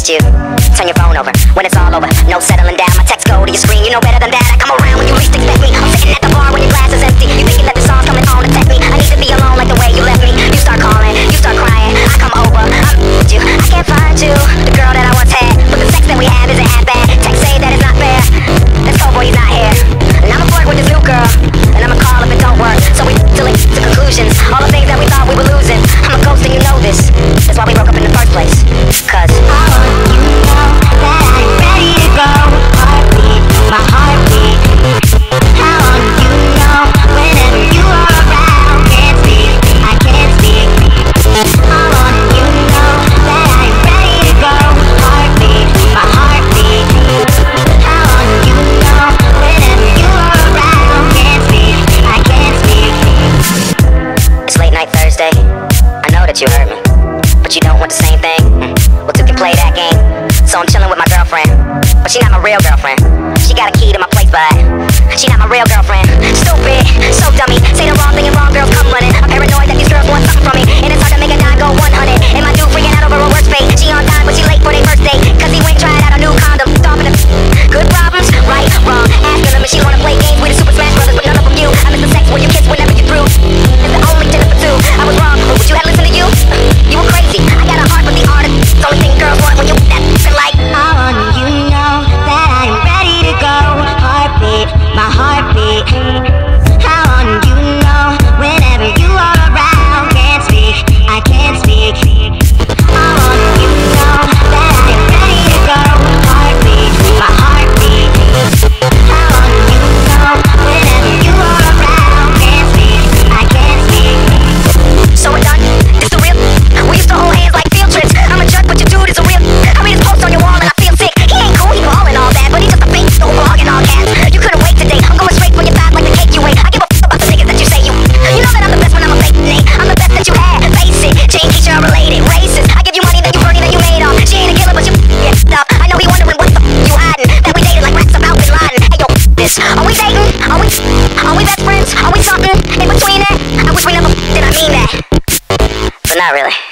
you turn your phone over when it's all over. No settling down, my texts go to your screen. You know better than that, I come around when you least expect me. I'm sitting at the bar when your glass is empty. You thinking that the song's coming on to text me. I need to be alone like the way you left me. You start calling, you start crying, I come over, I'm you. I can't find you, the girl that I once had, but the sex that we have isn't half bad. Text say that it's not fair, let's go boy, he's not here. And I'ma flirt with this new girl, and I'ma call if it don't work. So we till it to conclusions, all the things that we thought we were losing. I'm a ghost and you know this, that's why we broke up in the first place. Cause I want you to know that I'm ready to go. Heartbeat, my heartbeat. I want you to know whenever you are around. Can't speak, I can't speak. I want you to know that I'm ready to go. Heartbeat, my heartbeat. I want you to know whenever you are around. Can't speak, I can't speak. It's late night Thursday, I know that you heard me, but you don't want the same thing. Well, two can play that game. So I'm chilling with my girlfriend, but she not my real girlfriend. She got a key to my place, but she not my real girlfriend. Stupid, so dummy. Say the wrong thing and wrong girls come running. I'm paranoid that these girls want something from me, and it's hard to make a guy go 100. And my dude freaking out over a worst fate. She on time, but she late for their first date, cause he went and tried out a new condom. Stomping the good problems, right, wrong. Asking them if she wanna play games. We the Super Smash Brothers, but none of them you. I miss the sex where you kiss whenever you're through. It's the only dinner for two. I was wrong, but would you have listened to you? You were crazy. I got a heart for the artist. It's the only thing girls want when you that like. I want you to know that I'm ready to go. Heartbeat, my heartbeat. I want you to know whenever you are around. Can't speak, I can't speak. I want you to know that I'm ready to go. Heartbeat, my heartbeat. I want you to know whenever you are around. Can't speak, I can't speak. So we're done, it's the real. We used to hold hands like field trips. I'm a jerk, but your dude is a real. I read his post on your wall and I feel sick. He ain't cool, he ballin' all that, but he's just a fake no blog and all caps. You couldn't wait today, I'm going straight for your top like the cake you ate. I give a f about the niggas that you say you. You know that I'm the best when I'm a fake name. I'm the best that you had, face it. Jane Keisha related, racist. I give you money that you Bernie that you made off. She ain't a killer, but you get stuff. I know he wondering what the f you hiding. That we dated like rats about Bin Laden. Hey yo, this. Are we dating? Are we best friends? Are we something in between that? I wish we never did, I mean that. But not really.